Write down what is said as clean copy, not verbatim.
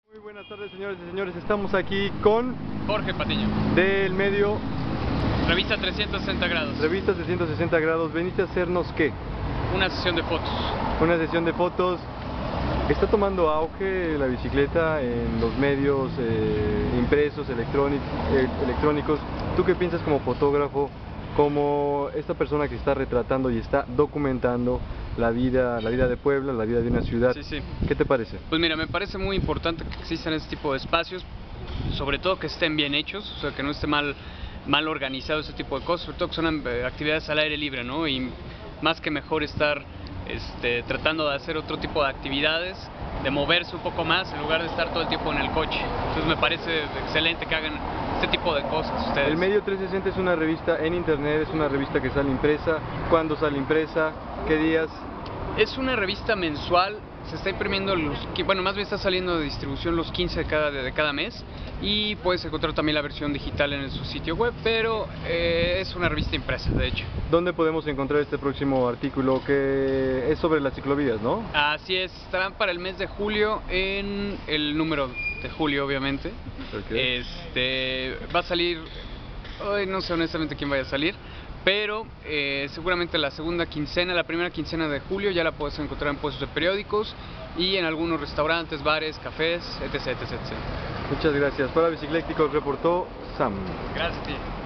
Muy buenas tardes, señores y señores, estamos aquí con Jorge Patiño, del medio revista 360 grados, Revista 360 grados. ¿Veniste a hacernos qué? una sesión de fotos. Una sesión de fotos. Está tomando auge la bicicleta en los medios impresos, electrónicos. ¿Tú qué piensas como fotógrafo, como esta persona que está retratando y está documentando la vida de Puebla, la vida de una ciudad? Sí. ¿Qué te parece? Pues mira, me parece muy importante que existan este tipo de espacios, sobre todo que estén bien hechos, o sea, que no esté mal organizado ese tipo de cosas, sobre todo que son actividades al aire libre, ¿no? Y más que mejor estar tratando de hacer otro tipo de actividades, de moverse un poco más en lugar de estar todo el tiempo en el coche. Entonces me parece excelente que hagan este tipo de cosas ustedes. El Medio 360 es una revista en internet, es una revista que sale impresa. ¿Cuándo sale impresa? ¿Qué días? Es una revista mensual, se está imprimiendo más bien está saliendo de distribución los 15 de cada mes, y puedes encontrar también la versión digital en su sitio web, pero es una revista impresa, de hecho. ¿Dónde podemos encontrar este próximo artículo que es sobre las ciclovías, no? Así es, estarán para el mes de julio, en el número de julio, obviamente. Okay. Va a salir, hoy no sé honestamente quién vaya a salir, pero seguramente la primera quincena de julio ya la puedes encontrar en puestos de periódicos y en algunos restaurantes, bares, cafés, etc. Muchas gracias. Para Bicicléctico reportó Sam. Gracias a ti.